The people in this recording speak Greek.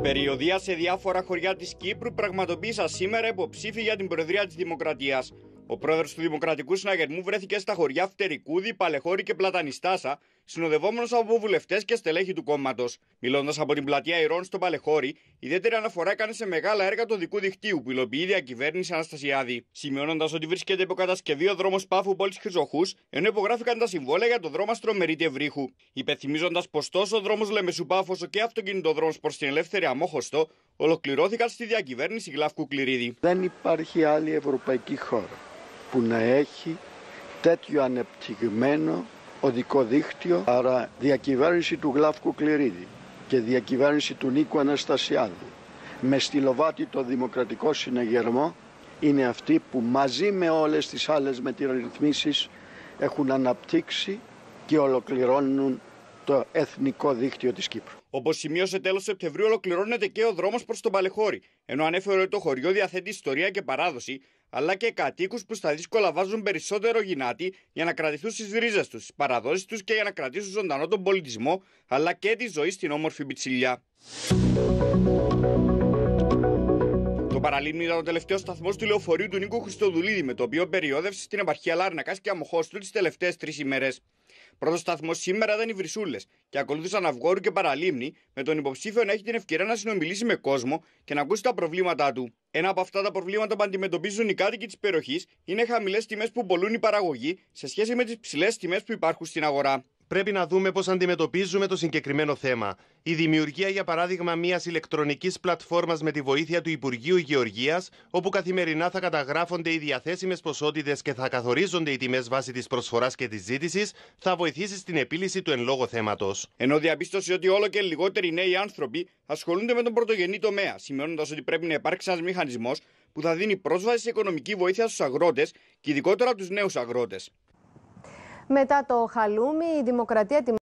Περιοδεία σε διάφορα χωριά της Κύπρου πραγματοποίησαν σήμερα υποψήφοι για την Προεδρία της Δημοκρατίας. Ο πρόεδρος του Δημοκρατικού Συναγερμού βρέθηκε στα χωριά Φτερικούδη, Παλεχώρη και Πλατανιστάσα, συνοδευόμενος από βουλευτές και στελέχη του κόμματος. Μιλώντας από την πλατεία Ηρών στο Παλεχώρη, ιδιαίτερη αναφορά έκανε σε μεγάλα έργα του οδικού δικτύου που υλοποιεί η διακυβέρνηση Αναστασιάδη. Σημειώνοντας ότι βρίσκεται υποκατασκευή ο δρόμος Πάφου πόλης Χρυσοχούς, ενώ υπογράφηκαν τα συμβόλαια για το δρόμο Αστρομερίτη Ευρύχου. Υπενθυμίζοντας πως τόσο ο δρόμος Λεμεσού Πάφου όσο και αυτοκινητοδρόμος προς την Ελεύθερη Αμόχωστο ολοκληρώθηκαν στη διακυβέρνηση Γλαυκού Κληρίδη. Δεν υπάρχει άλλη ευρωπαϊκή χώρα που να έχει τέτοιο ανεπτυγμένο οδικό δίκτυο, άρα διακυβέρνηση του Γλαύκου Κληρίδη και διακυβέρνηση του Νίκου Αναστασιάδη με στυλοβάτη το Δημοκρατικό Συναγερμό είναι αυτοί που μαζί με όλες τις άλλες μεταρρυθμίσεις έχουν αναπτύξει και ολοκληρώνουν το εθνικό δίκτυο της Κύπρου. Όπως σημείωσε, τέλος Σεπτεμβρίου ολοκληρώνεται και ο δρόμος προς τον Παλεχώρη, ενώ ανέφερε ότι το χωριό διαθέτει ιστορία και παράδοση, αλλά και κατοίκους που στα δύσκολα βάζουν περισσότερο γυνάτι για να κρατηθούν στις ρίζες τους, στις παραδόσεις τους και για να κρατήσουν ζωντανό τον πολιτισμό, αλλά και τη ζωή στην όμορφη Πιτσιλιά. Το Παραλίμνη ήταν ο τελευταίος σταθμός του λεωφορείου του Νίκου Χριστοδουλίδη, με το οποίο περιόδευσε στην επαρχία Λάρνακας και Αμοχώστου τις τελευταίες 3 ημέρες. Πρώτος σταθμός σήμερα ήταν οι Βρυσούλες και ακολούθησαν Αυγόρου και Παραλίμνη, με τον υποψήφιο να έχει την ευκαιρία να συνομιλήσει με κόσμο και να ακούσει τα προβλήματά του. Ένα από αυτά τα προβλήματα που αντιμετωπίζουν οι κάτοικοι της περιοχής είναι οι χαμηλές τιμές που πωλούν οι παραγωγοί σε σχέση με τις ψηλές τιμές που υπάρχουν στην αγορά. Πρέπει να δούμε πώς αντιμετωπίζουμε το συγκεκριμένο θέμα. Η δημιουργία, για παράδειγμα, μιας ηλεκτρονικής πλατφόρμας με τη βοήθεια του Υπουργείου Γεωργίας, όπου καθημερινά θα καταγράφονται οι διαθέσιμες ποσότητες και θα καθορίζονται οι τιμές βάσει της προσφοράς και της ζήτησης, θα βοηθήσει στην επίλυση του εν λόγω θέματος. Ενώ διαπίστωσε ότι όλο και λιγότεροι νέοι άνθρωποι ασχολούνται με τον πρωτογενή τομέα, σημειώνοντας ότι πρέπει να υπάρξει ένας μηχανισμός που θα δίνει πρόσβαση σε οικονομική βοήθεια στους αγρότες και ειδικότερα τους νέους αγρότες. Μετά το χαλούμι, η Δημοκρατία